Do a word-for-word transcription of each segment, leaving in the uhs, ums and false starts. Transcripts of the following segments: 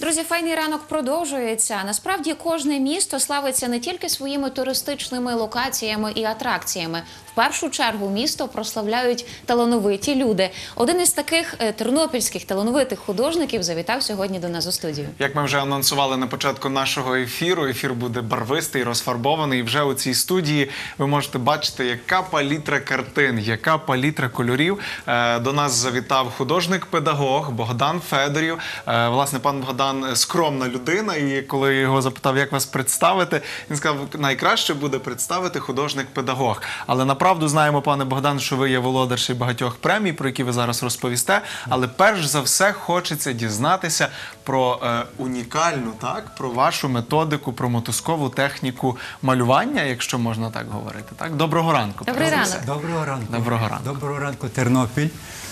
Друзі, файний ранок продовжується. Насправді, кожне місто славиться не тільки своїми туристичними локаціями і атракціями. В першу чергу місто прославляють талановиті люди. Один із таких тернопільських талановитих художників завітав сьогодні до нас у студію. Як ми вже анонсували на початку нашого ефіру, ефір буде барвистий, розфарбований. І вже у цій студії ви можете бачити, яка палітра картин, яка палітра кольорів. До нас завітав художник-педагог Богдан Федорів. Власне, пан Богдан скромна людина, і коли я його запитав, як вас представити, він сказав, найкраще буде представити художник-педагог. Але направду знаємо, пане Богдан, що ви є володар ще багатьох премій, про які ви зараз розповісте. Але перш за все хочеться дізнатися про е, унікальну, так, про вашу методику, про мотузкову техніку малювання, якщо можна так говорити. Так? Доброго ранку. Добрий ранок. Доброго ранку. Доброго ранку. Доброго ранку, Тернопіль.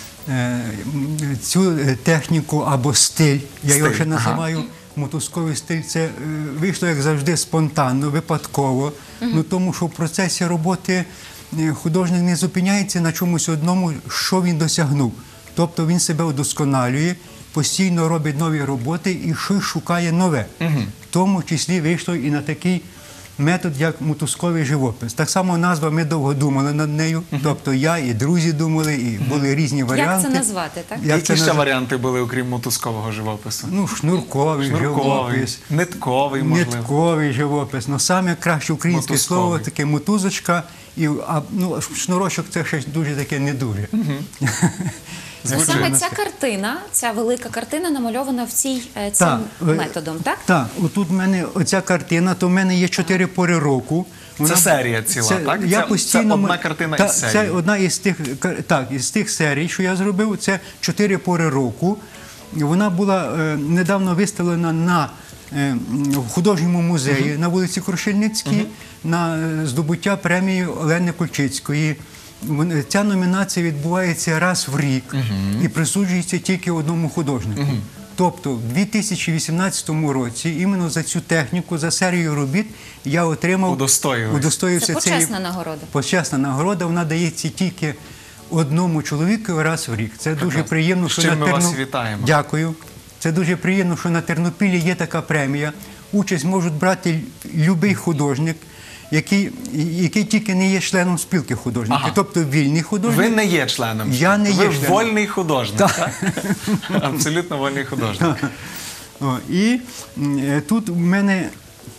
Цю техніку або стиль, я його ще називаю, ага. мотузковий стиль, це вийшло, як завжди, спонтанно, випадково. Угу. Ну, тому що в процесі роботи художник не зупиняється на чомусь одному, що він досягнув. Тобто він себе удосконалює, постійно робить нові роботи і щось шукає нове. Угу. В тому числі вийшло і на такий метод, як мотузковий живопис. Так само назва, ми довго думали над нею. Uh-huh. Тобто я і друзі думали, і були різні варіанти. Як це назвати, так? Як Які ще назв... варіанти були, окрім мотузкового живопису? Ну, шнурковий, шнурковий живопис. Нитковий, можливо. Нитковий живопис. Ну, саме краще українське мотузковий. Слово, таке мотузочка. І, а, ну, шнурочок це ще дуже таке не дуже. Uh-huh. Саме ця картина, ця велика картина намальована в цій, цим так, методом, так? Так, отут в мене оця картина, то в мене є чотири пори року. Вона, це серія ціла, це, так? Я це, постійно, це одна картина та, із серії? Це одна із тих, так, із тих серій, що я зробив, це чотири пори року. Вона була е, недавно виставлена на е, в художньому музеї uh-huh. на вулиці Крушельницькій, uh-huh. на здобуття премії Олени Кульчицької. Ця номінація відбувається раз в рік uh-huh. і присуджується тільки одному художнику. Uh-huh. Тобто в дві тисячі вісімнадцятому році іменно за цю техніку, за серію робіт я отримав... Удостоївся. Це почесна нагорода. Почесна нагорода, вона дається тільки одному чоловіку раз в рік. Це Прекрасно. Дуже приємно, що З чим на ми Терно... вас вітаємо. Дякую. Це дуже приємно, що на Тернопіллі є така премія. Участь можуть брати будь-який художник, Який, який тільки не є членом спілки художників, ага. тобто вільний художник. Ви не є членом? Я не Ви є членом. вольний художник, так? так? Абсолютно вольний художник. О, і е, тут в мене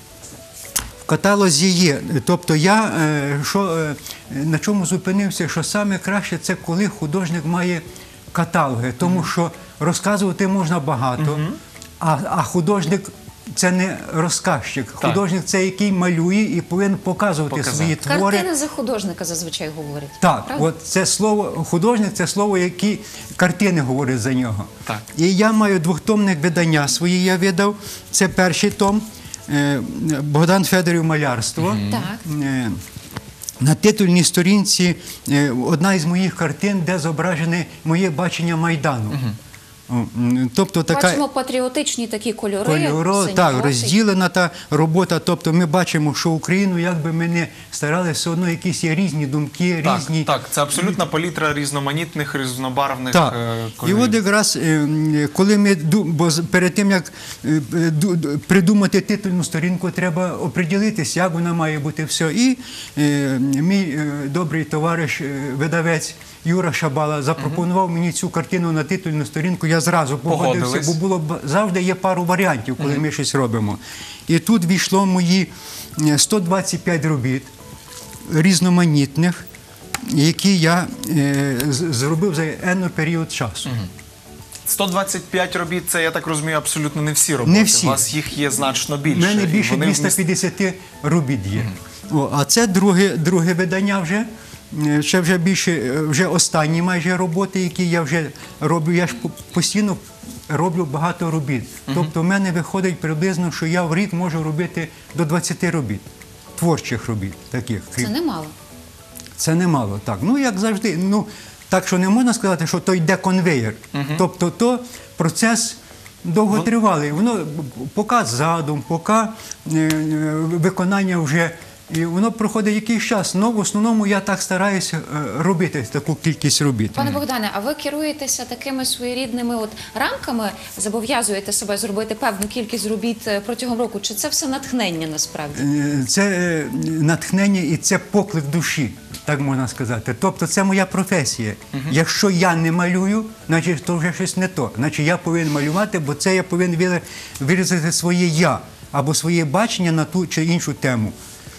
в каталозі є, тобто я е, що, е, на чому зупинився, що саме краще це коли художник має каталоги, тому що розказувати можна багато, а, а художник це не розказчик. Так. Художник – це який малює і повинен показувати Показати. свої твори. Картина за художника зазвичай говорять. Так, правда? От це слово, художник – це слово, які картини говорять за нього. Так. І я маю двохтомне видання свої, я видав. Це перший том «Богдан Федорів. Малярство». Mm-hmm. Так. На титульній сторінці одна із моїх картин, де зображене моє бачення Майдану. Mm-hmm. Тобто така... Бачимо патріотичні такі кольори. Кольоро, так, розділена та робота. Тобто ми бачимо, що Україну, як би ми не старалися, все одно якісь є різні думки, так, різні... Так, це абсолютна палітра різноманітних, різнобарвних так. кольорів. І от якраз, коли ми, бо перед тим, як придумати титульну сторінку, треба оприділитися, як вона має бути все. І мій добрий товариш, видавець Юра Шабала запропонував угу. мені цю картину на титульну сторінку, я зразу погодився, бо було, завжди є пару варіантів, коли угу. ми щось робимо. І тут війшло мої сто двадцять п'ять робіт різноманітних, які я е, зробив за енний період часу. Угу. сто двадцять п'ять робіт – це, я так розумію, абсолютно не всі роботи. Не всі. У вас їх є значно більше. У мене більше двісті п'ятдесят робіт є. Угу. О, а це друге, друге видання вже. Ще вже більше, вже останні майже роботи, які я вже роблю. Я ж постійно роблю багато робіт. Uh-huh. Тобто в мене виходить приблизно, що я в рік можу робити до двадцяти робіт, творчих робіт таких. Це немало. Це немало, так. Ну, як завжди. Ну, так що не можна сказати, що то йде конвеєр. Uh-huh. Тобто то процес довготривалий. Воно поки задум, поки е, виконання вже І воно проходить якийсь час. Ну, в основному я так стараюся е, робити таку кількість робіт. Пане Богдане, а ви керуєтеся такими своєрідними от рамками, зобов'язуєте себе зробити певну кількість робіт е, протягом року? Чи це все натхнення насправді? Е, Це е, натхнення і це поклик душі, так можна сказати. Тобто це моя професія. Якщо я не малюю, значить то вже щось не то. Значить я повинен малювати, бо це я повинен виля- виразити своє я або своє бачення на ту чи іншу тему.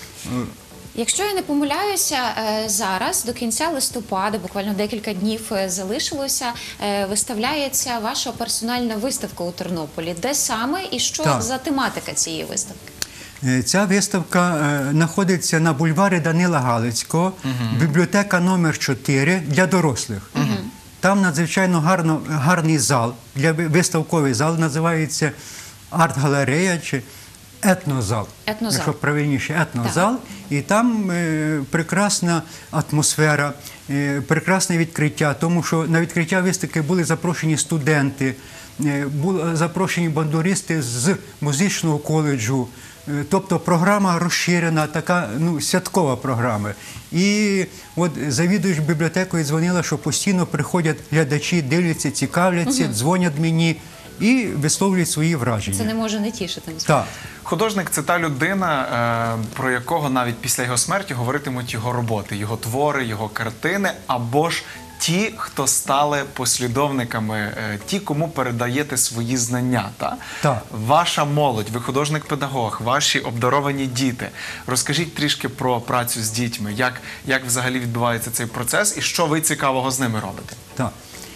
Якщо я не помиляюся, е, зараз до кінця листопада, буквально декілька днів е, залишилося, е, виставляється ваша персональна виставка у Тернополі. Де саме і що Так. за тематика цієї виставки? Е, Ця виставка е, знаходиться на бульварі Данила Галицького, бібліотека номер чотири для дорослих. Там надзвичайно гарно, гарний зал, для ви- виставковий зал, називається арт-галерея чи етнозал. Етнозал. Якщо правильніше, етнозал. І там е, прекрасна атмосфера, е, прекрасне відкриття, тому що на відкриття виставки були запрошені студенти, е, були запрошені бандуристи з музичного коледжу. Е, Тобто програма розширена, така ну, святкова програма. І от завідувач бібліотекою дзвонила, що постійно приходять глядачі, дивляться, цікавляться, дзвонять мені і висловлюють свої враження. Це не може не тішити. насправді. Так. Художник – це та людина, е, про якого навіть після його смерті говоритимуть його роботи, його твори, його картини, або ж ті, хто стали послідовниками, е, ті, кому передаєте свої знання. Та? Так. Ваша молодь, ви художник-педагог, ваші обдаровані діти. Розкажіть трішки про працю з дітьми, як, як взагалі відбувається цей процес і що ви цікавого з ними робите? Так.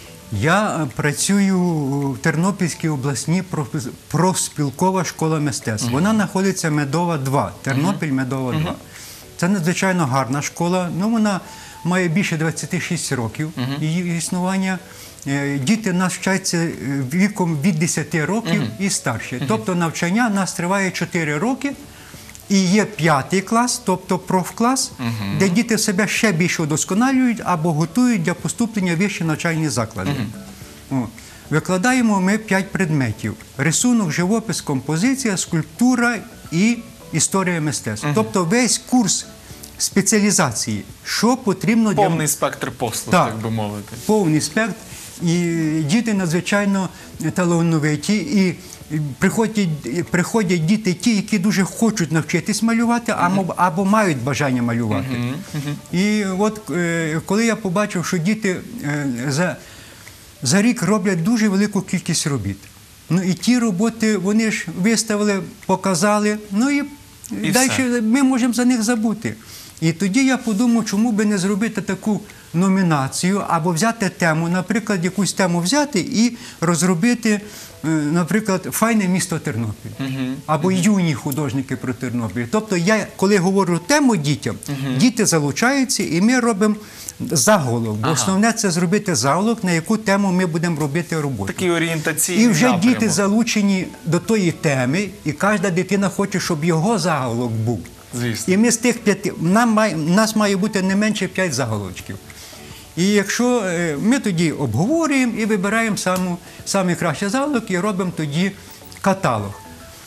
Я е, працюю в Тернопільській обласній проф- профспілкова школа мистецтв. Вона знаходиться Медова два, Тернопіль Медова два. Це надзвичайно гарна школа. Ну, вона має більше двадцяти шести років її існування. Е, Діти нас вчаться е, віком від десяти років і старші. Тобто навчання нас триває чотири роки. І є п'ятий клас, тобто профклас, де діти себе ще більше удосконалюють або готують для поступлення в вищі навчальні заклади. О. Викладаємо ми п'ять предметів: рисунок, живопис, композиція, скульптура і історія мистецтва. Тобто весь курс спеціалізації, що потрібно для Повний спектр послуг, Так. так би мовити. повний спектр. І діти надзвичайно талановиті. І приходять, приходять діти ті, які дуже хочуть навчитись малювати, або, або мають бажання малювати. І от е, коли я побачив, що діти е, за, за рік роблять дуже велику кількість робіт. Ну і ті роботи вони ж виставили, показали, ну і, І далі все. ми можемо за них забути. І тоді я подумав, чому би не зробити таку номінацію, або взяти тему, наприклад, якусь тему взяти і розробити, е, наприклад, «Файне місто Тернопіль» або «Юні художники про Тернопіль». Тобто я, коли говорю тему дітям, діти залучаються і ми робимо заголовок. Бо Ага. основне – це зробити заголовок, на яку тему ми будемо робити роботу. Такий орієнтаційний І вже напрямок. діти залучені до тої теми, і кожна дитина хоче, щоб його заголовок був. Звісно. І ми з тих п'яти, нам має, у нас має бути не менше п'ять заголовків. І якщо е, ми тоді обговорюємо і вибираємо саму, самий кращий заголовок і робимо тоді каталог.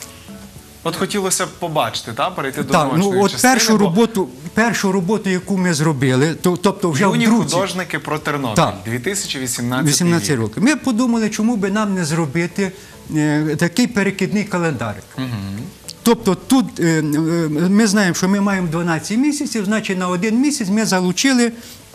От хотілося б побачити, та, перейти до Так, наочної ну от частини, першу бо роботу, першу роботу, яку ми зробили, то, тобто вже «Юні в друзі, художники про Тернопіль», Так. дві тисячі вісімнадцятий вісімнадцять рік. років. Ми подумали, чому би нам не зробити е, такий перекидний календарик. Тобто тут е, е, ми знаємо, що ми маємо дванадцять місяців, значить на один місяць ми залучили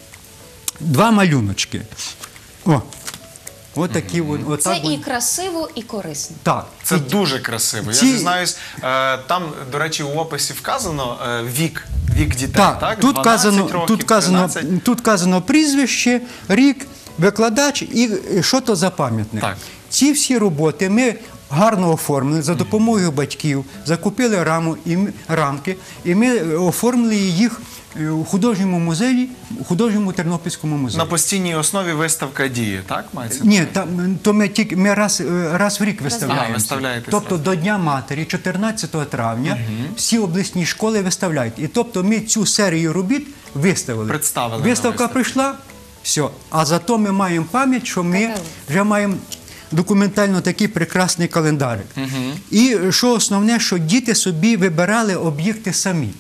два малюночки. О, отакі, от, Це отак. і от. красиво, і корисно. Так. Це І- дуже красиво. Ці- Я дізнаюсь, е, там, до речі, у описі вказано е, вік, вік дітей, так? Так, тут, дванадцять казано, років, тут, казано, тринадцять. тут казано прізвище, рік, викладач і е, що то за пам'ятник. Так. Ці всі роботи ми гарно оформили за допомогою батьків, закупили раму, і, ми- рамки, і ми е, оформили їх е, у художньому музеї, у художньому Тернопільському музеї. На постійній основі виставка діє, так? Мається? Ні, там, то ми тільки ми раз, е, раз в рік виставляємо. А, виставляєте Тобто зразу. до Дня Матері, чотирнадцятого травня, всі обласні школи виставляють. І тобто ми цю серію робіт виставили. Представили на Виставка виставці. прийшла, все. А зато ми маємо пам'ять, що ми Каталог. вже маємо документально такий прекрасний календарик. І що основне, що діти собі вибирали об'єкти самі.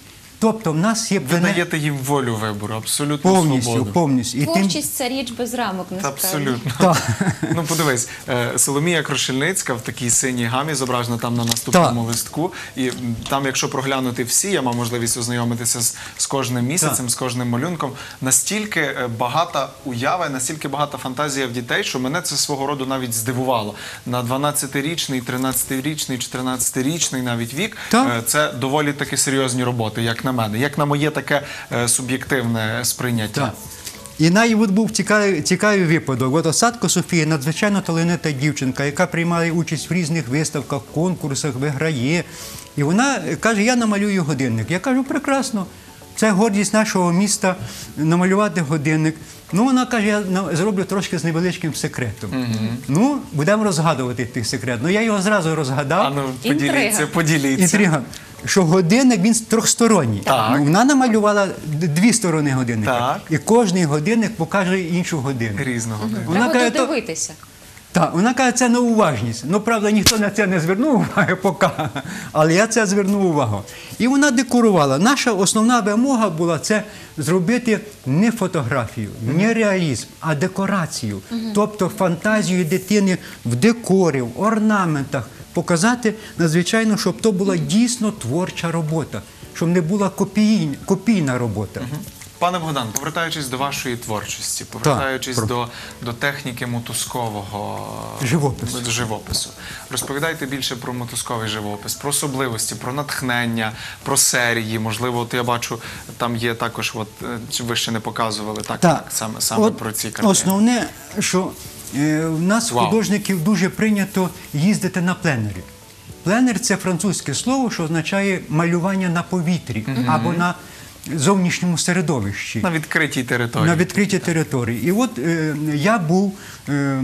Тобто в нас є Ви пленер- даєте їм волю вибору, абсолютно повністю, свободу. повністю. І тим, Творчість – це річ без рамок, Та насправді. абсолютно. Так. Ну, подивись, е, Соломія Крушельницька в такій синій гамі зображена там на наступному Так. листку. І м, там, якщо проглянути всі, я мав можливість ознайомитися з, з кожним місяцем, Так. з кожним малюнком. Настільки е, багата уява, настільки багата фантазія в дітей, що мене це свого роду навіть здивувало. На дванадцятирічний, тринадцятирічний, чотирнадцятирічний навіть вік Так. е, це доволі таки серйозні роботи, як на мене, як на моє таке е, суб'єктивне сприйняття. Так. І навіть от був цікавий, цікавий випадок. От Осадко Софія надзвичайно талановита дівчинка, яка приймає участь в різних виставках, конкурсах, виграє. І вона каже, я намалюю годинник. Я кажу, прекрасно, це гордість нашого міста намалювати годинник. Ну, вона каже, я на- зроблю трошки з невеличким секретом. Ну, будемо розгадувати тих секрет. Ну, я його зразу розгадав. А ну, Інтрига. поділіться, поділіться. Інтрига. Що годинник, він трьохсторонній. Так. Ну, вона намалювала д- дві сторони годинника. Так. І кожний годинник покаже іншу годину. Різного. Вона Треба каже, то- додивитися. Так, вона каже, це неуважність. Ну, правда, ніхто на це не звернув уваги поки, але я це звернув увагу. І вона декорувала. Наша основна вимога була це зробити не фотографію, не реалізм, а декорацію. Тобто фантазію дитини в декорі, в орнаментах. Показати, надзвичайно, щоб то була дійсно творча робота, щоб не була копійна, копійна робота. Пане Богдан, повертаючись до вашої творчості, повертаючись про- до, до техніки мотузкового Живопису. до живопису, розповідайте більше про мотузковий живопис, про особливості, про натхнення, про серії. Можливо, от я бачу, там є також, от, е, чи ви ще не показували, так, так саме, саме От про ці картини. Основне, що е, в нас, Вау. художників, дуже прийнято їздити на пленері. Пленер – це французьке слово, що означає малювання на повітрі або на зовнішньому середовищі. На відкритій території. На відкритій території. І от е, я був е, е,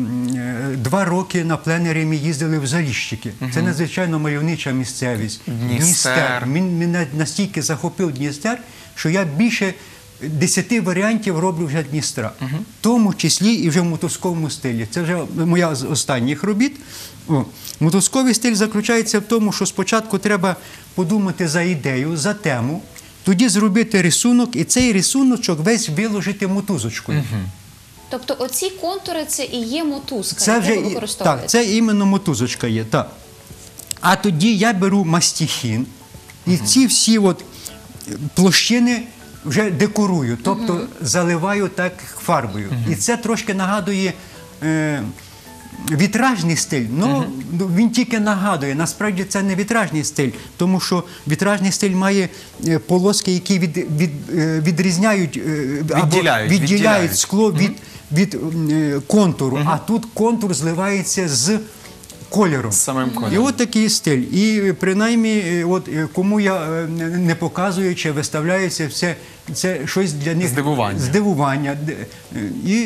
два роки на пленері, ми їздили в Заліщики. Це надзвичайно мальовнича місцевість. Дністер. Він мене настільки захопив Дністер, що я більше десяти варіантів роблю вже Дністра. В тому числі і вже в мотузковому стилі. Це вже моя з останніх робіт. О. Мотузковий стиль заключається в тому, що спочатку треба подумати за ідею, за тему, тоді зробити рисунок, і цей рисуночок весь виложити мотузочкою. Тобто оці контури – це і є мотузка, Це яку вже ви і- використовуєте? так, це іменно мотузочка є. Так. А тоді я беру мастихін і ці всі от площини вже декорую, тобто заливаю так фарбою. І це трошки нагадує е, вітражний стиль. Ну, він тільки нагадує. Насправді це не вітражний стиль, тому що вітражний стиль має е, полоски, які від, від, е, відрізняють е, або Відділяють, відділяють відділяють. скло від, від е, контуру, а тут контур зливається з кольором. З самим кольором. І от такий стиль. І принаймні, е, от е, кому я е, не показую чи виставляється, все це щось для них Здивування. здивування. Д- е, І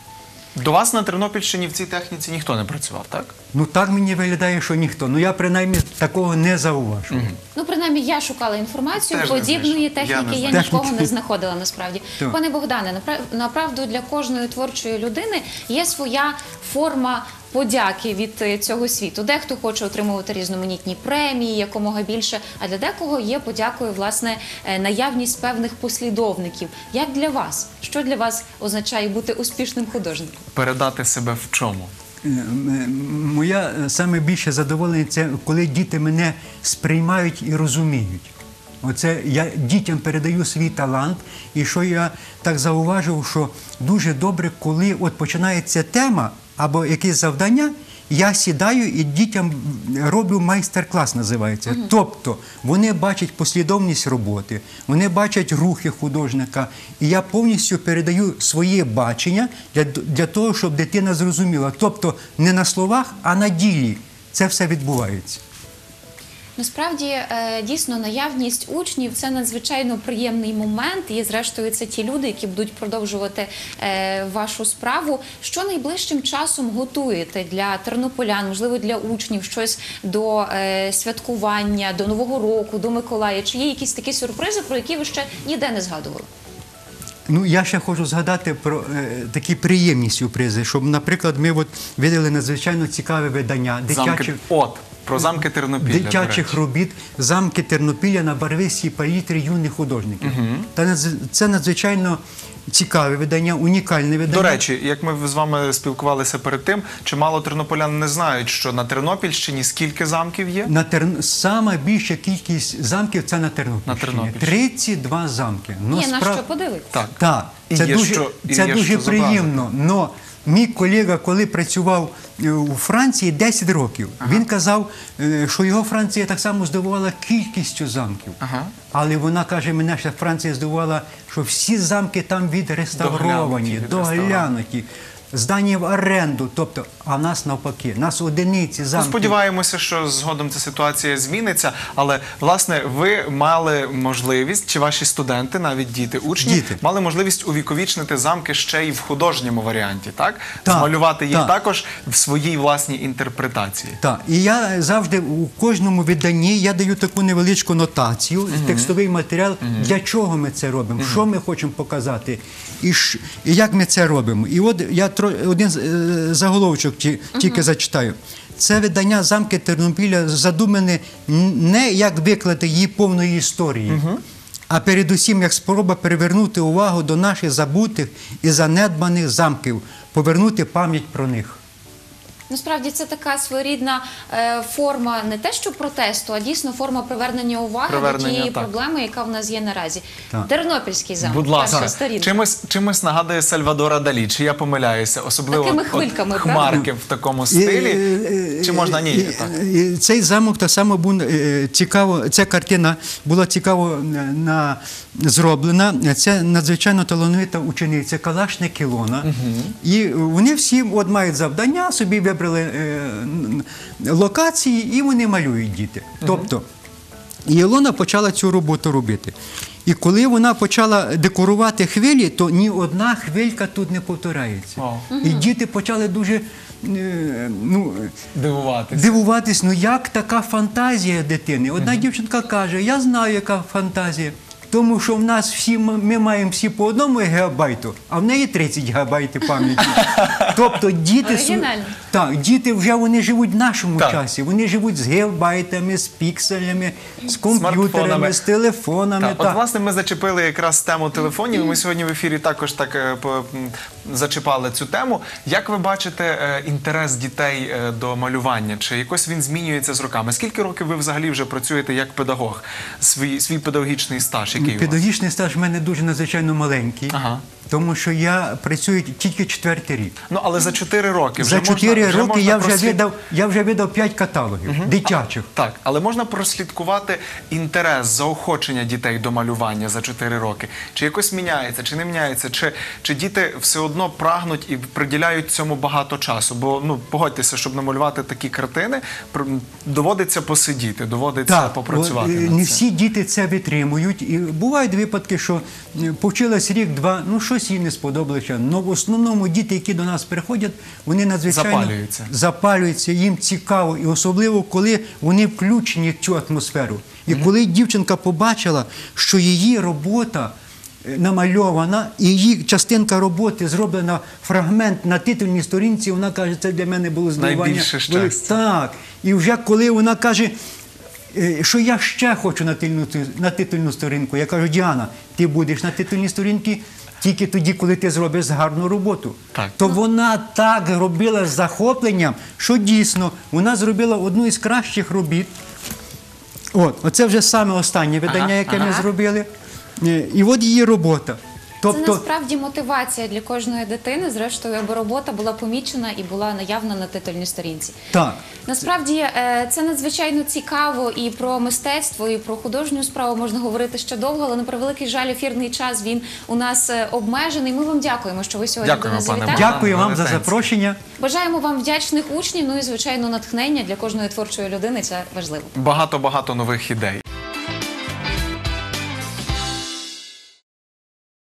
До вас на Тернопільщині в цій техніці ніхто не працював, так? ну так мені виглядає, що ніхто. Ну я принаймні такого не зауважу. Ну, принаймні, я шукала інформацію, Теж не подібної знайшла. техніки Я не я, знайшла. нікого не знаходила насправді. Так. Пане Богдане, напра- направду для кожної творчої людини є своя форма подяки від е, цього світу. Дехто хоче отримувати різноманітні премії, якомога більше, а для декого є подякою, власне, е, наявність певних послідовників. Як для вас? Що для вас означає бути успішним художником? Передати себе в чому? Е, м- Моя е, саме більше задоволення це коли діти мене сприймають і розуміють. Оце я дітям передаю свій талант, і що я так зауважив, що дуже добре, коли от починається тема або якесь завдання, я сідаю і дітям роблю майстер-клас, називається. Тобто вони бачать послідовність роботи, вони бачать рухи художника, і я повністю передаю своє бачення для, для того, щоб дитина зрозуміла. Тобто не на словах, а на ділі це все відбувається. Насправді, е, дійсно, наявність учнів – це надзвичайно приємний момент. І, зрештою, це ті люди, які будуть продовжувати е, вашу справу. Що найближчим часом готуєте для тернополян, можливо, для учнів, щось до е, святкування, до Нового року, до Миколая? Чи є якісь такі сюрпризи, про які ви ще ніде не згадували? Ну, я ще хочу згадати про е, такі приємні сюрпризи, щоб, наприклад, ми от видали надзвичайно цікаве видання, Замки. дитяче. От, Про замки Тернопілля, до дитячих речі. робіт «Замки Тернопілля на барвистій палітрі юних художників». Та надз- це надзвичайно цікаве видання, унікальне видання. До речі, як ми з вами спілкувалися перед тим, чимало тернополян не знають, що на Тернопільщині скільки замків є? На Тер... Сама більша кількість замків це на Тернопільщині. На Тернопільщині. тридцять два замки. Ну, Є на справ- що подивитися. Так. Так, І це є дуже, що- і це є дуже що зобразити. приємно. Но мій колега, коли працював е, у Франції десять років, він казав, е, що його Франція так само здивувала кількістю замків. Ага. Але вона каже, мене ще Франція здивувала, що всі замки там відреставровані, Доглянуті, доглянуті, здані в оренду. Тобто, а в нас навпаки, нас одиниці Ну, замків. сподіваємося, що згодом ця ситуація зміниться, але, власне, ви мали можливість, чи ваші студенти, навіть діти, учні, Діти. мали можливість увіковічнити замки ще й в художньому варіанті, так? Так, Змалювати їх так. також в своїй власній інтерпретації. Так, і я завжди у кожному виданні я даю таку невеличку нотацію, текстовий матеріал, для чого ми це робимо, що ми хочемо показати, і, ш- і як ми це робимо. І от я тро- один з- е, заголовочок ті- тільки зачитаю. Це видання «Замки Тернопіля» задумане н- не як виклати її повної історії, а передусім як спроба привернути увагу до наших забутих і занедбаних замків, повернути пам'ять про них. Насправді це така своєрідна е, форма не те, що протесту, а дійсно форма привернення уваги Привернення, до тієї так. проблеми, яка в нас є наразі. Так. Тернопільський замок, Будь ласка, перша сторінка. чимось, чимось нагадує Сальвадора Далі, чи я помиляюся? Особливо Такими от хвильками, хмарки в такому стилі. І, Чи можна ні? і, Так. і цей замок так само був е, цікаво. Ця картина була цікаво е, на, зроблена. Це надзвичайно талановита учениця Калашник Ілона. І вони всі от мають завдання, собі вибрали е, н- локації, і вони малюють діти. Тобто, і Ілона почала цю роботу робити. І коли вона почала декорувати хвилі, то ні одна хвилька тут не повторяється. О. І діти почали дуже е, ну, Дивуватися. дивуватись, ну як така фантазія дитини. Одна дівчинка каже, я знаю, яка фантазія. Тому що в нас всі, ми маємо всі по одному гігабайту, а в неї тридцять гігабайтів пам'яті. Тобто діти, су- Оригінально. так, діти вже вони живуть в нашому Так. часі. Вони живуть з гігабайтами, з пікселями, з комп'ютерами, Смартфонами. з телефонами. Так, от, власне, ми зачепили якраз тему телефонів. Ми сьогодні в ефірі також так е, по- м, зачіпали цю тему. Як ви бачите е, інтерес дітей е, до малювання? Чи якось він змінюється з роками? Скільки років ви взагалі вже працюєте як педагог? Свій, свій педагогічний стаж, який у вас? Педагогічний стаж в мене дуже надзвичайно маленький, Ага. тому що я працюю тільки четвертий рік. Ну, але за чотири роки вже За можна- чотири вже роки можна я вже прослід- видав, я вже видав п'ять каталогів дитячих. Так, але можна прослідкувати інтерес, заохочення дітей до малювання за чотири роки. Чи якось міняється, чи не міняється, чи, чи діти все одно прагнуть і приділяють цьому багато часу? Бо, ну, погодьтеся, щоб намалювати такі картини, пр- доводиться посидіти, доводиться попрацювати бо, е, над не цим. всі діти це витримують. І бувають випадки, що е, повчилась рік-два, ну щось їй не сподобалося. Але в основному діти, які до нас приходять, вони надзвичайно Запалюються. запалюються, їм цікаво. І особливо, коли вони включені в цю атмосферу. І коли дівчинка побачила, що її робота е, намальована, і її частинка роботи зроблена фрагмент на титульній сторінці, вона каже, це для мене було здивування. Найбільше щастя. Так. І вже коли вона каже, е, що я ще хочу на титульну, на титульну сторінку, я кажу, Діана, ти будеш на титульній сторінці тільки тоді, коли ти зробиш гарну роботу. Так. То вона так робила з захопленням, що дійсно вона зробила одну із кращих робіт. От, оце вже саме останнє видання, Ага, яке ми ага. зробили. Е, І от її робота. Це Тобто, насправді мотивація для кожної дитини, зрештою, аби робота була помічена і була наявна на титульній сторінці. так. Насправді е, це надзвичайно цікаво, і про мистецтво, і про художню справу можна говорити ще довго, але на превеликий жаль, ефірний час він у нас е, обмежений. Ми вам дякуємо, що ви сьогодні Дякуємо, до нас пане завітали. Богдане. Дякую вам за Велетенське. запрошення. Бажаємо вам вдячних учнів, ну і звичайно натхнення для кожної творчої людини. Це важливо. Багато-багато нових ідей.